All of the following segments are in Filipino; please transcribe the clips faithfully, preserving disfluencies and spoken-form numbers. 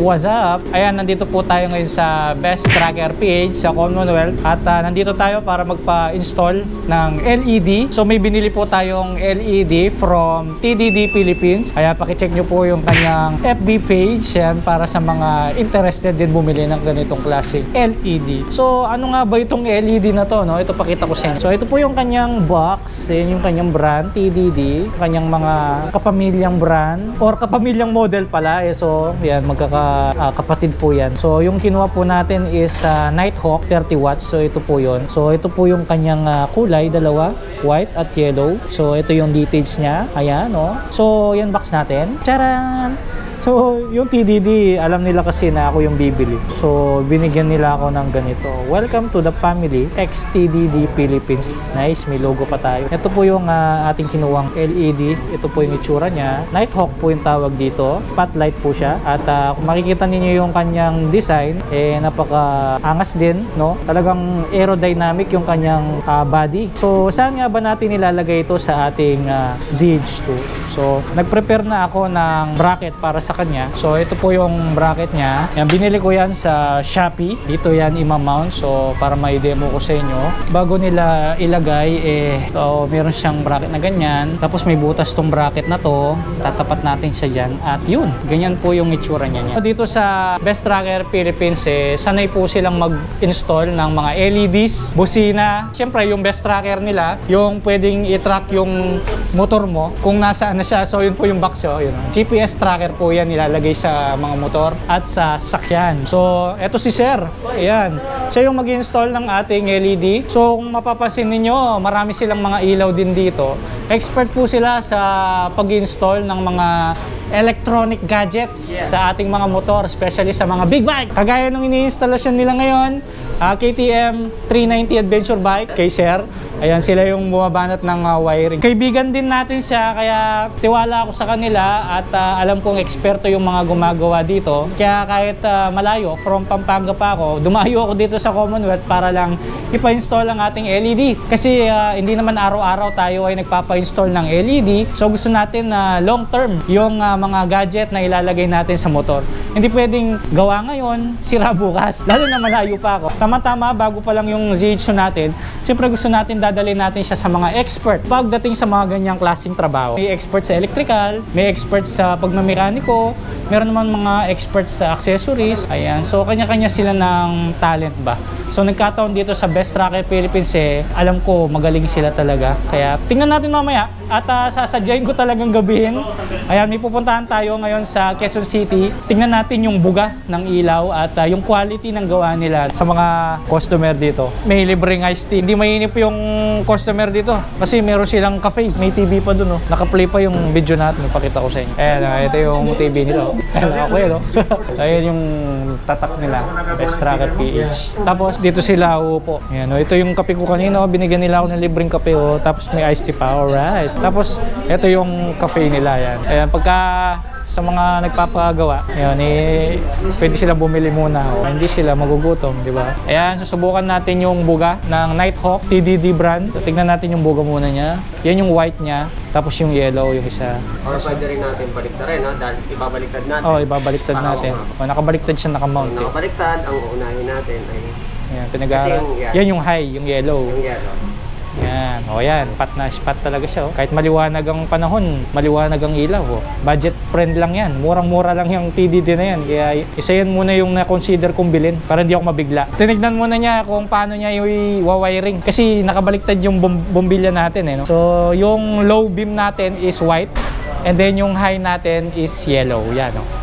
What's up? Ayan, nandito po tayo ngayon sa Best Tracker P H sa Commonwealth at uh, nandito tayo para magpa-install ng L E D. So may binili po tayong L E D from T D D Philippines. Kaya pakicheck nyo po yung kanyang F B page yan para sa mga interested din bumili ng ganitong klaseng L E D. So ano nga ba itong L E D na to? No? Ito pakita ko sa inyo. So ito po yung kanyang box, yan yung kanyang brand T D D, kanyang mga kapamilyang brand or kapamilyang model pala. Eh, so yan, magkaka Uh, kapatid po yan. So yung kinuha po natin is uh, Nighthawk thirty watts. So ito po yun. So ito po yung kanyang uh, kulay, dalawa, white at yellow. So ito yung details niya. Ayan, no? So yan box natin. Charan! So, yung T D D, alam nila kasi na ako yung bibili. So, binigyan nila ako ng ganito. Welcome to the family, ex T D D Philippines. Nice, may logo pa tayo. Ito po yung uh, ating kinuwang L E D. Ito po yung itsura niya. Nighthawk po yung tawag dito. Spotlight po siya. At uh, kung makikita niyo yung kanyang design, eh, napaka-angas din, no? Talagang aerodynamic yung kanyang uh, body. So, saan nga ba natin nilalagay ito sa ating uh, Z H two? So, nag-prepare na ako ng bracket para sa kanya. So ito po yung bracket niya. Yan, binili ko yan sa Shopee. Dito yan ima-mount. So para may demo ko sa inyo. Bago nila ilagay eh so, meron siyang bracket na ganyan. Tapos may butas tong bracket na to. Tatapat natin siya dyan. At yun, ganyan po yung itsura niya. Dito sa Best Tracker Philippines eh, sanay po silang mag-install ng mga L E Ds, busina. Siyempre yung Best Tracker nila, yung pwedeng i-track yung motor mo kung nasaan na siya. So yun po yung box oh, yun. G P S tracker po yan nilalagay sa mga motor at sa sasakyan. So, eto si Sir. Ayan. Siya yung mag-install ng ating L E D. So, kung mapapansin ninyo, marami silang mga ilaw din dito. Expert po sila sa pag-install ng mga electronic gadget yeah. sa ating mga motor, especially sa mga big bike. Kagaya nung ini-installasyon nila ngayon, uh, K T M three ninety Adventure Bike kay Sir. Ayan, sila yung bumabanat ng uh, wiring. Kaibigan din natin siya, kaya tiwala ako sa kanila at uh, alam kong eksperto yung mga gumagawa dito. Kaya kahit uh, malayo, from Pampanga pa ako, dumayo ako dito sa Commonwealth para lang ipa-install ang ating L E D. Kasi uh, hindi naman araw-araw tayo ay nagpapa-install ng L E D. So gusto natin na uh, long term yung uh, mga gadget na ilalagay natin sa motor. Hindi pwedeng gawa ngayon, sira bukas. Lalo na malayo pa ako. Tama-tama, bago pa lang yung Z H two natin, siyempre gusto natin dadalhin natin siya sa mga expert pagdating sa mga ganyang klaseng trabaho. May expert sa electrical, may expert sa pagmamekaniko, meron naman mga expert sa accessories. Ayan, so kanya-kanya sila ng talent ba. So nagkataon dito sa Best Tracker Philippines eh, alam ko magaling sila talaga. Kaya tingnan natin mamaya at uh, sasadyain ko talagang gabihin. Ayan, may pupuntahan tayo ngayon sa Quezon City. Tingnan natin yung buga ng ilaw at uh, yung quality ng gawa nila sa mga customer dito. May libreng iced tea. Hindi mainip yung customer dito kasi meron silang cafe. May T V pa dun, oh. Naka-play pa yung video natin. Pakita ko sa inyo. Ayan, uh, ito yung T V nila. Ayan, ako yun, oh. Ayan yung tatak nila. Best Tracker P H. Tapos dito sila uupo. Ayan, oh. Ito yung kape ko kanina. Binigyan nila ako ng libreng kape, oh. Tapos may iced tea pa. Alright. Tapos ito yung cafe nila. Ayan. Ayan, pagka sa mga nagpapagawa, yun, eh, pwede sila bumili muna. O, hindi sila magugutom, di ba? Ayan, susubukan natin yung buga ng Nighthawk T D D brand. So, tignan natin yung buga muna niya. Yan yung white niya, tapos yung yellow, yung isa. Or pwede rin natin baliktarin, no? Dahil ibabaliktad natin. Oo, oh, ibabaliktad natin. O, nakabaliktad siya, nakamount. So, nakabaliktad, ang uunahin natin ay... Ayan, pinag-aaral. Yan yung high, yung yellow. Yung yellow. Yan, o yan, pat na spot talaga siya. Oh. Kahit maliwanag ang panahon, maliwanag ang ilaw. Oh. Budget friend lang yan, murang-mura lang yung T D D na yan. Kaya isa yan muna yung na-consider kong bilhin para hindi ako mabigla. Tinignan muna niya kung paano niya yung wiring kasi nakabaliktad yung bom bombilya natin. Eh, no? So yung low beam natin is white and then yung high natin is yellow. Yan, oh.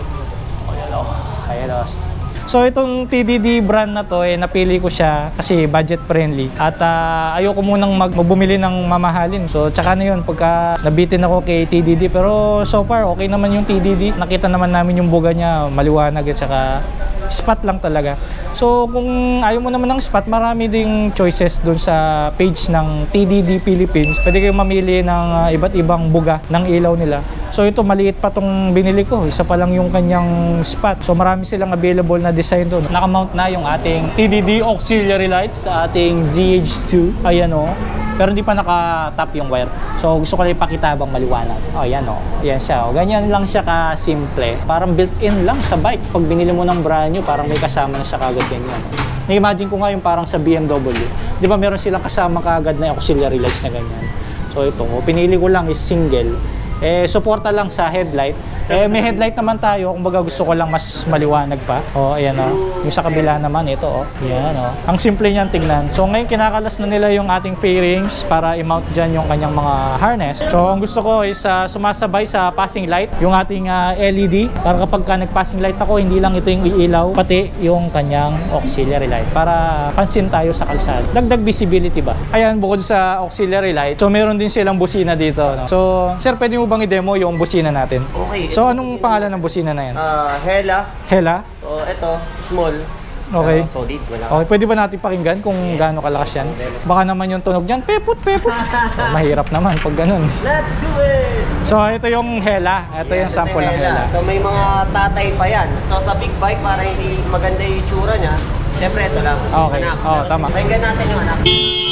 O, yellow. Ayan, oh. So itong T D D brand na to eh napili ko siya kasi budget friendly at uh, ayoko munang mag bumili ng mamahalin. So tsaka na yun pagka nabitin ako kay T D D, pero so far okay naman yung T D D. Nakita naman namin yung buga niya maliwanag at saka spot lang talaga. So kung ayaw mo naman ng spot, marami ding choices dun sa page ng T D D Philippines. Pwede kayong mamili ng uh, iba't ibang buga ng ilaw nila. So ito maliit pa tong binili ko, isa pa lang yung kanyang spot. So marami silang available na design doon. Nakamount na yung ating T D D auxiliary lights sa ating Z H two. Ayan, oh. pero hindi pa naka-tap yung wire. So gusto ko lang ipakita habang maliwanag. Oh, yan oh. Yan siya. Oh. Ganyan lang siya ka-simple. Parang built-in lang sa bike. Pag binili mo ng brand new, parang may kasama na siya kagad ganyan. Na-imagine ko nga yung parang sa B M W. Di ba meron silang kasama kagad na auxiliary lights na ganyan. So ito, oh, pinili ko lang is single. Eh, suporta lang sa headlight. Eh, may headlight naman tayo. Kung baga gusto ko lang mas maliwanag pa. O, oh, ayan o. Oh. Yung sa kabila naman, ito o. Oh. Ayan o. Oh. Ang simple niyan tingnan. So, ngayon kinakalas na nila yung ating fairings para i-mount dyan yung kanyang mga harness. So, ang gusto ko is uh, sumasabay sa passing light, yung ating uh, L E D. Para kapag ka nag-passing light ako, hindi lang ito yung iilaw, pati yung kanyang auxiliary light. Para pansin tayo sa kalsada. Dagdag visibility ba? Ayan, bukod sa auxiliary light, so meron din silang busina dito. No? So, sir, pwede mo bang i-demo yung busina natin? Okay. So, anong pangalan ng busina na yan? Ah, Hella. Hella? So, ito, small. Okay. Uh, solid, wala. Okay, pwede ba natin pakinggan kung gaano kalakas yan? Baka naman yung tunog niyan, pepot, pepot. So, mahirap naman pag ganun. Let's do it! So, ito yung Hella. Ito Yeah, yung sample ng Hella. So, may mga tatay pa yan. So, sa big bike, para hindi maganda yung itsura niya, syempre, ito lang. Okay. Anak. Oo, oh, tama. Pakinggan natin yung anak.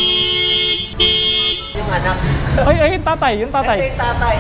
Yung anak. Ay, ay, yung tatay, yung tatay. Ito yung tatay.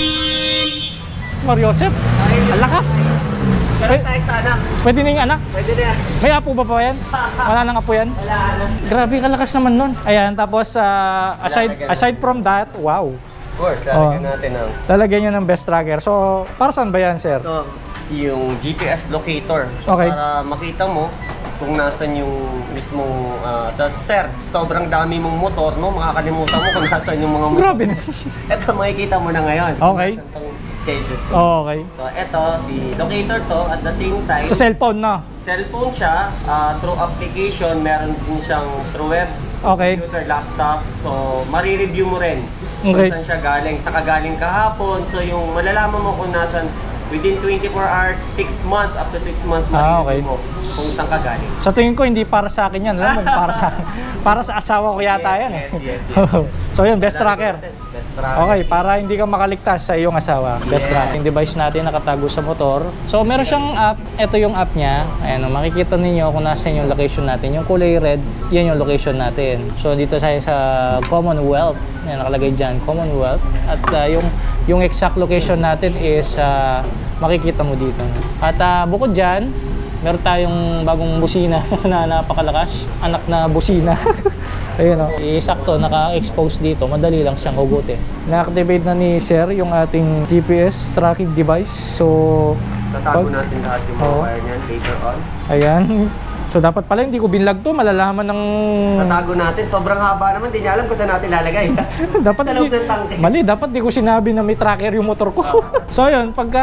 Mariosep, ang lakas. Meron tayo sa anak. Pwede na yung anak. Pwede na yan. May apo ba pa yan? Wala nang apo yan? Wala na. Grabe, kalakas naman nun. Ayan, tapos uh, aside aside from that, wow. Of course, Oh. lalagyan natin ang... Talagyan nyo ng best tracker. So, para saan ba yan, sir? Ito, yung G P S locator. So, Okay. para makita mo kung nasan yung mismong... Uh, so, sir, sobrang dami mong motor, no? Makakalimutan mo kung nasan yung mga motor. Grabe. Ito, makikita mo na ngayon. Okay. Nasan tong station. Okay. So, ito, si locator to, at the same time, So, cellphone na. cellphone siya, uh, through application, meron din siyang through web, Okay. computer, laptop. So, marireview mo rin Okay. kung saan siya galing. Saka galing kahapon. So, yung malalaman mo kung nasan within twenty-four hours, six months, up to six months, Ah, marireview okay. mo kung saan ka galing. Sa tingin ko, hindi para sa akin yan. Alam mo, para sa para sa asawa ko yata Yes, yan. Eh. yes, yes, yes. So, yun, best tracker. Best tracker. Okay, para hindi ka makaligtas sa iyong asawa. Best Yeah. tracking device natin nakatago sa motor. So, meron siyang app. Ito yung app niya. Ayan, makikita ninyo kung nasa yung location natin. Yung kulay red, yan yung location natin. So, dito tayo sa Commonwealth. Ayan, nakalagay dyan, Commonwealth. At uh, yung, yung exact location natin is uh, makikita mo dito. At uh, bukod dyan, meron tayong bagong busina na napakalakas. Anak na busina. Ayun o, isakto, naka-expose dito. Madali lang siyang hugutin. Na-activate na ni Sir yung ating G P S tracking device. So, Tatago pag- natin lahat yung mga Oo. wire niyan later on. ayan. So, dapat pala hindi ko binlag to. Malalaman ng... Tatago natin. Sobrang haba naman. Di niya alam kung saan natin lalagay. dapat Sa loob ng tangke. Mali, dapat di ko sinabi na may tracker yung motor ko. So ayun, pagka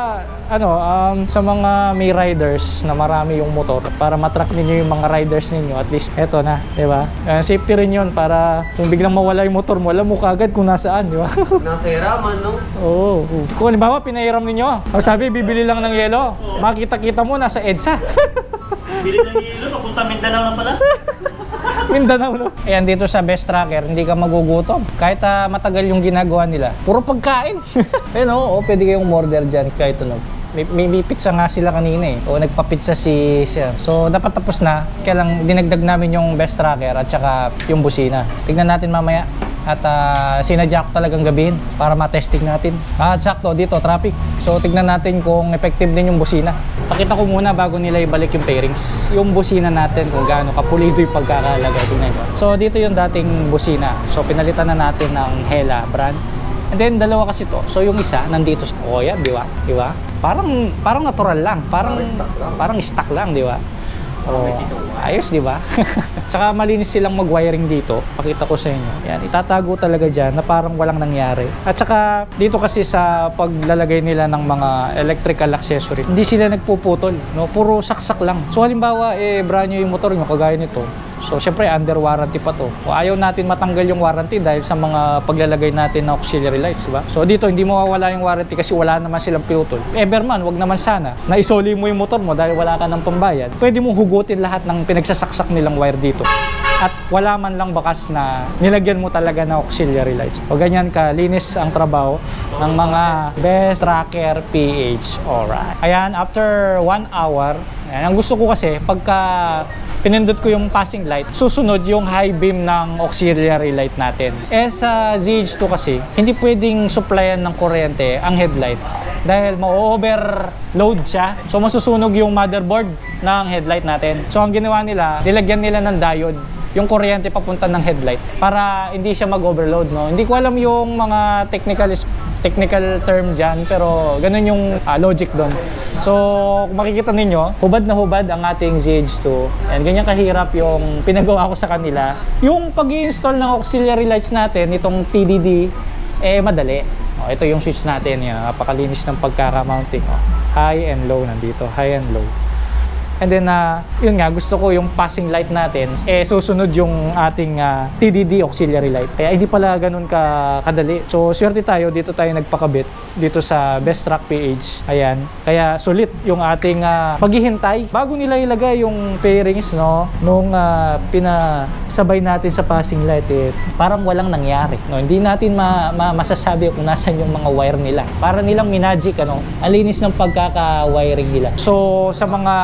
ano, um, sa mga may riders na marami yung motor, para matrack ninyo yung mga riders ninyo, at least eto na, di ba? Uh, safety rin yun para kung biglang mawala yung motor mo, alam mo kagad kung nasaan, di ba? Nasa hiraman, no? Oo. Kung halimbawa, pinahiram ninyo, o sabi, bibili lang ng yelo, makita-kita mo, nasa EDSA. Bili ng hilo, papunta Mindanao na pala. Mindanao, no? Ayan, dito sa Best Tracker, hindi ka magugutom. Kahit uh, matagal yung ginagawa nila. Puro pagkain. Ayun, oh, oh, pwede kayong order dyan kahit ano. May, may, may pizza nga sila kanina eh. O nagpa-pizza si Sir. So dapat tapos na. Kaya lang dinagdag namin yung Best Tracker at saka yung busina. Tignan natin mamaya. At uh, sinadya ko talagang gabihin para ma-testing natin. At sakto dito, traffic. So tignan natin kung effective din yung busina. Pakita ko muna bago nila ibalik yung pairings. Yung busina natin kung gaano kapulido yung pagkakalagay. Tignan nyo. So dito yung dating busina. So pinalitan na natin ng Hella brand. And then dalawa kasi to. So yung isa nandito sa oh yan, di ba? Di ba? Parang parang natural lang. Parang Parang stock lang. Parang stock lang, di ba? Oh, may pitong wire. ayos, di ba? Tsaka malinis silang mag-wiring dito. Pakita ko sa inyo. Yan, itatago talaga dyan na parang walang nangyari. At saka dito kasi sa paglalagay nila ng mga electrical accessory, hindi sila nagpuputol, no? Puro saksak lang. So halimbawa, eh, brand new yung motor nyo, kagaya nito. So, syempre, under warranty pa to. O, ayaw natin matanggal yung warranty dahil sa mga paglalagay natin ng auxiliary lights, diba? So, dito, hindi mawawala yung warranty kasi wala naman silang putol. Everman, wag naman sana. Naisoli mo yung motor mo dahil wala ka ng pambayad. Pwede mong hugutin lahat ng pinagsasaksak nilang wire dito. At wala man lang bakas na nilagyan mo talaga ng auxiliary lights. O ganyan ka, linis ang trabaho. ng mga Best Tracker P H. Alright. Ayan, after one hour, ayan, ang gusto ko kasi, pagka pinindot ko yung passing light, susunod yung high beam ng auxiliary light natin. Eh sa Z H two kasi, hindi pwedeng supplyan ng kuryente ang headlight dahil ma-overload siya. So masusunog yung motherboard ng headlight natin. So ang ginawa nila, nilagyan nila ng diode yung kuryente papunta ng headlight para hindi siya mag-overload, no? Hindi ko alam yung mga technical technical term dyan, pero ganun yung uh, logic doon. So kung makikita ninyo, hubad na hubad ang ating Z H two, and ganyan kahirap yung pinagawa ko sa kanila. Yung pag-i-install ng auxiliary lights natin, itong T D D, eh madali. Oh, ito yung switch natin, yan, napakalinis ng pagkaka-mounting. Oh, high and low nandito, high and low. And then, uh, yun nga, gusto ko yung passing light natin, eh susunod yung ating uh, T D D auxiliary light. Kaya hindi pala ganun ka kadali. So, swerte tayo, dito tayo nagpakabit, dito sa Best Track P H. Ayan. Kaya sulit yung ating uh, paghihintay. Bago nila ilagay yung pairings, no, nung uh, pinasabay natin sa passing light, eh, parang walang nangyari. No? Hindi natin ma ma masasabi kung nasan yung mga wire nila. Para nilang minagic, ano, ang linis ng pagkaka-wiring nila. So, sa mga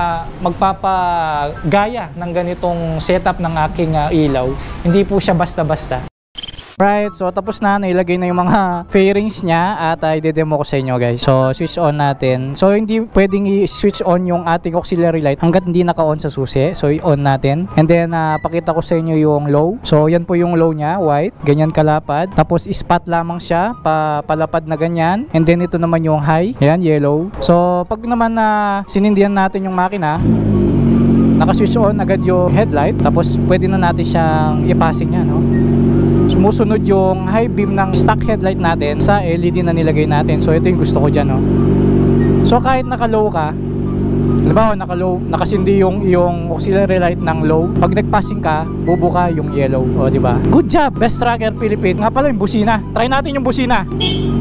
magpapagaya ng ganitong setup ng aking uh, ilaw, hindi po siya basta-basta. Right, so tapos na, nailagay na yung mga fairings niya at uh, i-demo ko sa inyo, guys. So switch on natin. So hindi pwedeng i-switch on yung ating auxiliary light hanggat hindi naka-on sa susi. So i-on natin. And then uh, pakita ko sa inyo yung low. So yan po yung low niya, white, ganyan kalapad. Tapos spot lamang siya, pa palapad na ganyan. And then ito naman yung high, yan, yellow. So pag naman na uh, sinindihan natin yung makina, naka-switch on agad yung headlight. Tapos pwede na natin siyang i-passing niya, no? Sumusunod yung high beam ng stock headlight natin sa L E D na nilagay natin. So ito yung gusto ko dyan, no? So kahit naka-low ka, halimbawa naka-low, nakasindi yung, yung auxiliary light ng low, pag nag-passing ka, bubuka yung yellow. O, diba? Good job, Best Tracker Philippines. Nga pala yung busina. Try natin yung busina.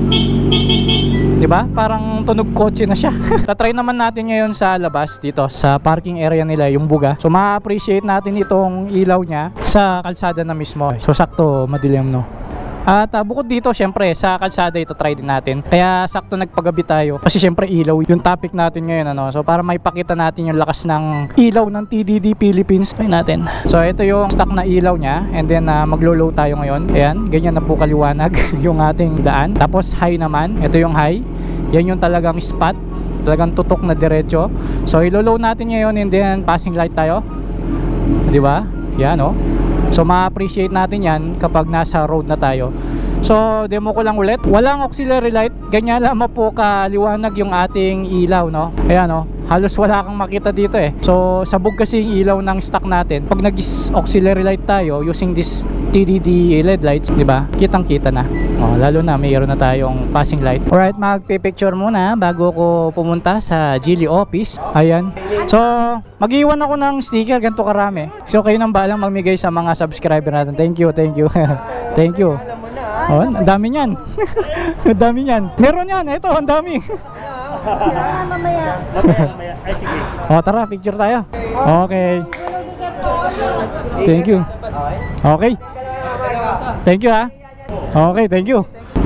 Diba? Parang tunog kotse na siya. Tatry naman natin ngayon sa labas dito sa parking area nila, yung buga. So ma-appreciate natin itong ilaw niya sa kalsada na mismo. So sakto madilim, no? At uh, bukod dito, syempre sa kalsada ito try din natin. Kaya sakto nagpagabi tayo kasi syempre ilaw yung topic natin ngayon, ano? So para maipakita natin yung lakas ng ilaw ng T D D Philippines, try natin. So ito yung stock na ilaw niya, and then uh, maglo-low tayo ngayon. Ayan, ganyan na po kaliwanag yung ating daan. Tapos high naman, ito yung high. Yan yung talagang spot, talagang tutok na diretso. So ilo-low natin ngayon, and then passing light tayo. Di ba? Yan, oh. So ma-appreciate natin yan kapag nasa road na tayo. So demo ko lang ulit. Walang auxiliary light, ganyan lamang po kaliwanag yung ating ilaw, no? Ayan, oh. Halos wala kang makita dito eh. So sabog kasi yung ilaw ng stock natin. Pag nag-auxiliary light tayo using this T D D L E D lights, di ba? Kitang-kita na. Oh, lalo na mayroon na tayong passing light. Alright, magpi-picture muna bago ko pumunta sa Geely office. Ayan. So, mag-iwan ako ng sticker ganito karami. So kayo nang balang mamigay sa mga subscriber natin. Thank you, thank you. Thank you. Oh, ang dami niyan. Ang dami niyan. Meron yan. Ito, ang dami. Mamaya. Mamaya. Ay, sige. O, tara, picture tayo. Okay. Thank you. Okay. Thank you, ha. Okay, thank you.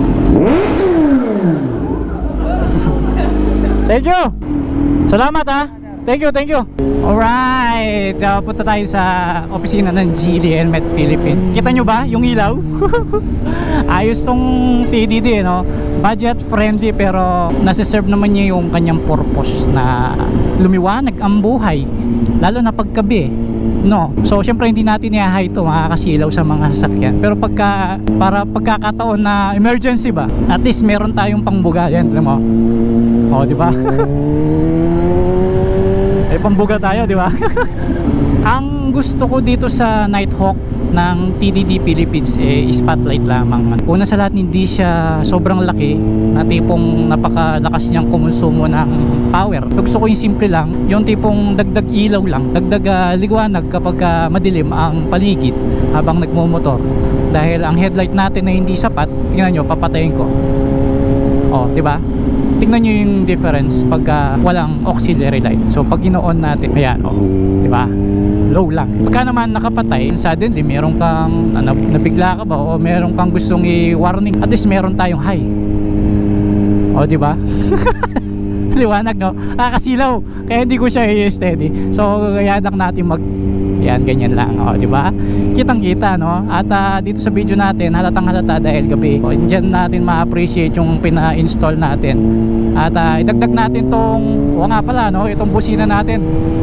Thank you. Salamat, ha. Thank you, thank you. Alright, uh, punta tayo sa opisina ng Geely Helmet Philippines. Kita nyo ba yung ilaw? Ayos tong T D D, no? Budget friendly, pero nasiserve naman niya yung kanyang purpose na lumiwanag ang buhay, lalo na paggabi, no? So syempre hindi natin i-high ito, makakasilaw sa mga sasakyan, pero pagka para pagkakataon na emergency ba, at least meron tayong pangbuga. Yan, alam mo, o, di ba? Ay, pambuga tayo, di ba? Ang gusto ko dito sa Nighthawk ng T D D Philippines, eh, spotlight lamang. Una sa lahat, hindi siya sobrang laki na tipong napakalakas niyang kumonsumo ng power. Gusto ko yung simple lang, yung tipong dagdag ilaw lang, dagdag uh, liwanag kapag uh, madilim ang paligid habang nagmumotor. Dahil ang headlight natin na hindi sapat, tingnan nyo, papatayin ko. O, di ba? Tingnan nyo yung difference pagka walang auxiliary light. So pag ino-on natin, ayan, oh, di ba? Low lang. Pagka naman nakapatay, suddenly meron kang ano, nabigla ka ba o meron kang gustong i-warning, at least meron tayong high. O, di ba? Liwanag, no? Kakasilaw. Kaya hindi ko siya i-steady. So, kaya lang natin mag... Yan, ganyan lang. O, di ba? Kitang-kita, no? At uh, dito sa video natin, halatang halata dahil gabi. O, dyan natin ma-appreciate yung pina-install natin. At uh, idagdag natin tong... O nga pala, no? Itong busina natin.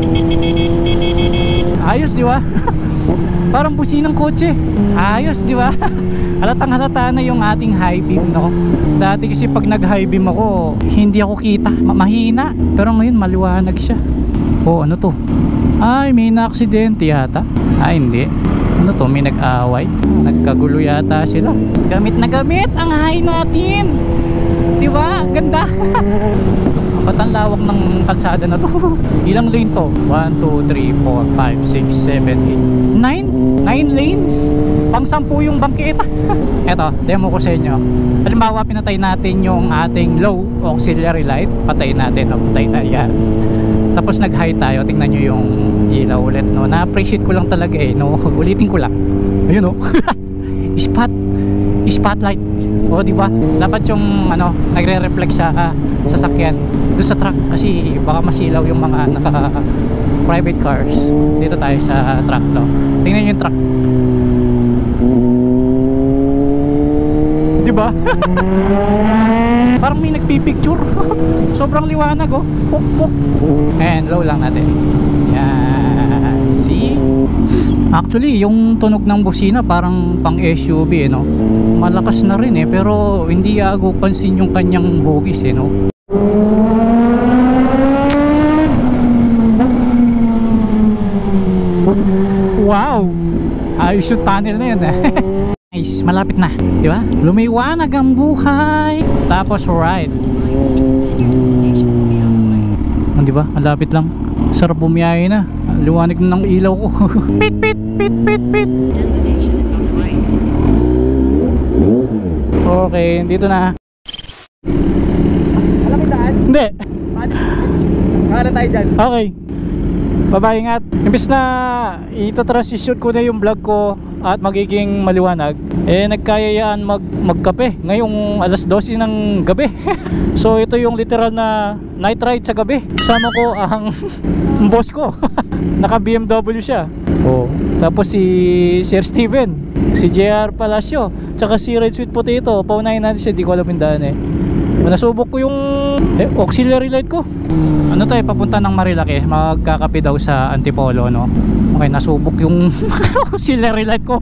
Ayos, di ba? Parang businang kotse. Ayos, di ba? Halatang halata na yung ating high beam, no? Dati kasi pag nag high beam ako, hindi ako kita, Ma mahina. Pero ngayon maliwanag siya. Oh, ano to? Ay, may na-aksidente yata. Ay, hindi. Ano to? May nag-away. Nagkagulo yata sila. Gamit na gamit ang high natin. Di ba? Ganda. Ba't ang lawak ng kalsada na to? Ilang lane to? one, two, three, four, five, six, seven, eight, nine? nine lanes? Pang sampu yung bangketa. Eto, demo ko sa inyo. Halimbawa, pinatay natin yung ating low auxiliary light. Patayin natin. O, patay na yan. Tapos nag-high tayo. Tingnan nyo yung ilaw ulit, no? Na-appreciate ko lang talaga eh, no? Ulitin ko lang. Ayun, no? Spot. Spotlight. O, di ba? Dapat yung ano, nagre-reflect sa uh, sasakyan doon sa truck kasi baka masilaw yung mga naka private cars. Dito tayo sa truck, no? Tingnan niyo yung truck. Di ba? Parang may nagpipicture. Sobrang liwanag, oh. Puk puk. And low lang natin. Yan. See? Actually, yung tunog ng busina parang pang S U V, eh, no? Malakas na rin, eh, pero hindi agaw pansin yung kanyang hugis, eh, no? Wow! Ayos yung tunnel na yun, eh. Nice, malapit na, di ba? Lumiwanag ang buhay. Tapos right. Oh, di ba? Malapit lang. Sarap bumiyahe na. Liwanag na ng ilaw ko. Pit pit pit pit pit. Okay, dito na. Alam mo daan? Hindi. Para tayo dyan. Okay. Bye-bye, ingat. Imbis na ito-transition ko na yung vlog ko at magiging maliwanag, eh nagkayayaan mag magkape ngayong alas dose ng gabi. So ito yung literal na night ride sa gabi. Kasama ko ang boss ko. Naka B M W siya. Oh, tapos si Sir Steven, si J R Palacio, tsaka si Red Sweet Potato. Paunahin natin siya, di ko alam yung daan eh. Nasubok ko yung eh, auxiliary light ko. Ano tayo, papunta ng Marilake. Magkakape daw sa Antipolo, no? Okay, nasubok yung auxiliary light ko.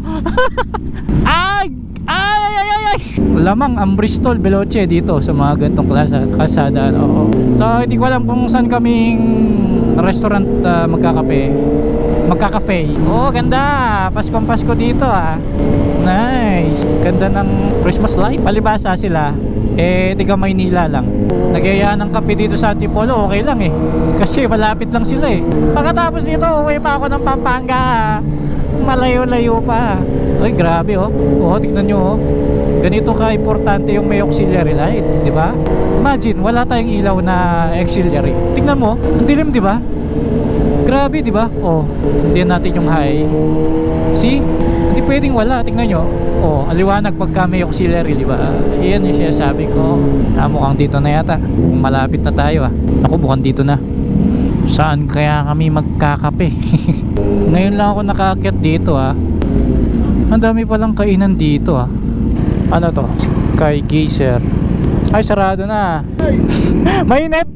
Ay! Ay! Ay! Ay! Ay! Lamang ang Bristol Veloce dito sa mga ganitong klase kalsada, no? So, hindi ko alam kung saan kaming restaurant uh, magkakape. Magkakafe. Oh, ganda! Paskong Pasko dito, ah. Nice! Ganda ng Christmas light. Palibasa sila. Eh, tiga Maynila lang. Nagyayaan ng kape dito sa Antipolo, okay lang eh. Kasi malapit lang sila eh. Pagkatapos nito, uwi pa ako ng Pampanga. Malayo-layo pa. Ay, grabe oh. Oh, tignan nyo oh. Ganito ka-importante yung may auxiliary light, di ba? Imagine, wala tayong ilaw na auxiliary. Tignan mo, ang dilim, di ba? Grabe, di ba? Oh, hindi natin yung high. See? Hindi pwedeng wala, tignan nyo. Oh, aliwanag pagka may auxiliary, di ba? Iyan yung sinasabi ko. Ah, mukhang dito na yata. Malapit na tayo ah. Ako, mukhang dito na. Saan kaya kami magkakape? Ngayon lang ako nakaakyat dito ah. Ang dami palang kainan dito ah. Ano to? Sky Geyser. Ay, sarado na. Mainit!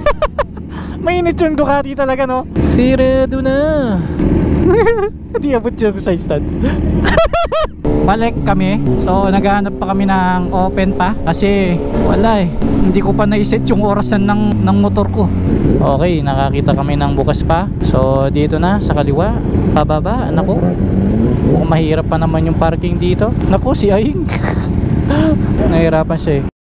Mainit yung Ducati talaga, no? Sarado na. Hindi abot yung side stand. Balik kami. So naghahanap pa kami ng open pa kasi wala eh. Hindi ko pa naiset yung orasan ng, ng motor ko. Okay, nakakita kami ng bukas pa. So dito na sa kaliwa, pababa. Naku, mukhang mahirap pa naman yung parking dito. Naku, si Aing. Nahirapan siya eh.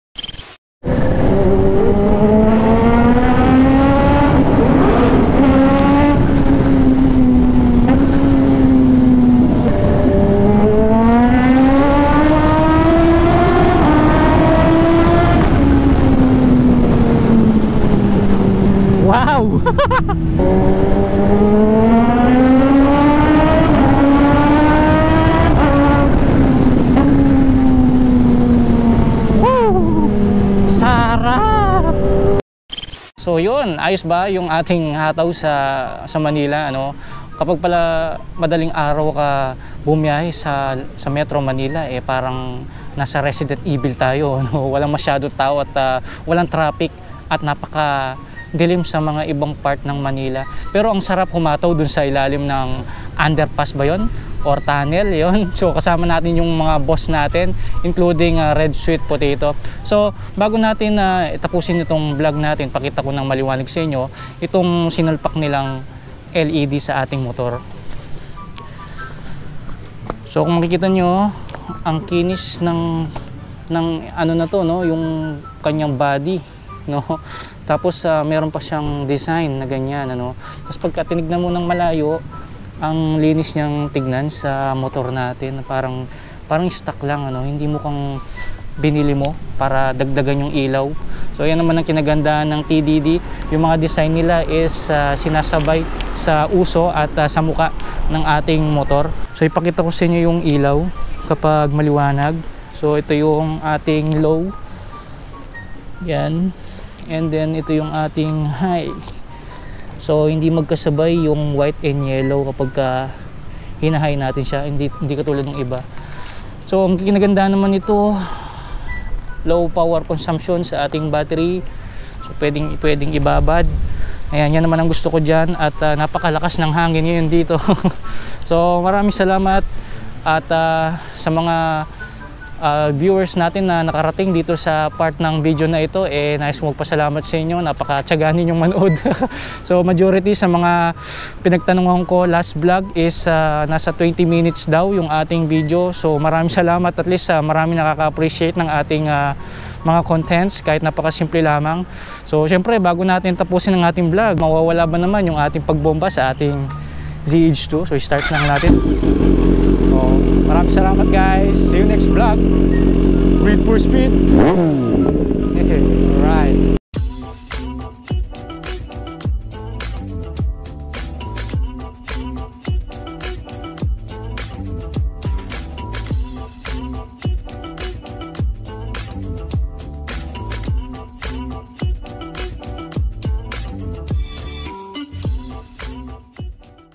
Wow! Woo! Sarap! So yun, ayos ba yung ating hataw sa sa Manila, ano? Kapag pala madaling araw ka bumiyahe sa sa Metro Manila, eh parang nasa Resident Evil tayo, no? Walang masyado tao at uh, walang traffic at napaka dilim sa mga ibang part ng Manila. Pero ang sarap humataw dun sa ilalim ng underpass ba yun? Or tunnel, yun. So kasama natin yung mga boss natin, including uh, Red Sweet Potato. So bago natin uh, tapusin itong vlog natin, pakita ko ng maliwanag sa inyo itong sinalpak nilang L E D sa ating motor. So kung makikita nyo, ang kinis ng ng ano na to, no, yung kanyang body, no. Tapos uh, meron pa siyang design na ganyan, ano. Tapos pagka tinignan mo ng malayo, ang linis niyang tignan sa motor natin, parang parang stock lang, ano, hindi mo kang binili mo para dagdagan yung ilaw. So yan naman ang kinagandaan ng T D D, yung mga design nila is uh, sinasabay sa uso at uh, sa muka ng ating motor. So ipakita ko sa inyo yung ilaw kapag maliwanag. So ito yung ating low, yan, and then ito yung ating high. So hindi magkasabay yung white and yellow kapag ka hinahay natin siya, hindi, hindi katulad ng iba. So ang kinagandaan naman ito, low power consumption sa ating battery. So pwedeng, pwedeng ibabad. Ayan, yan naman ang gusto ko dyan. At uh, napakalakas ng hangin ngayon dito. So maraming salamat at uh, sa mga uh, viewers natin na nakarating dito sa part ng video na ito, eh nais magpasalamat sa inyo, napakatyaga ninyong manood. So majority sa mga pinagtanungan ko last vlog is uh, nasa twenty minutes daw yung ating video. So maraming salamat, at least uh, maraming nakaka-appreciate ng ating uh, mga contents kahit napakasimple lamang. So syempre bago natin tapusin ang ating vlog, mawawala ba naman yung ating pagbomba sa ating Z H two. So start lang natin. So maraming salamat guys, see you next vlog. Breathe for speed.